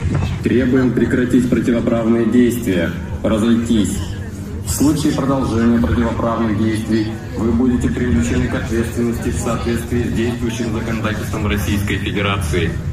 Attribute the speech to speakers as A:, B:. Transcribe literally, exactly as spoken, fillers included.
A: Требуем прекратить противоправные действия, разойтись. В случае продолжения противоправных действий вы будете привлечены к ответственности в соответствии с действующим законодательством Российской Федерации.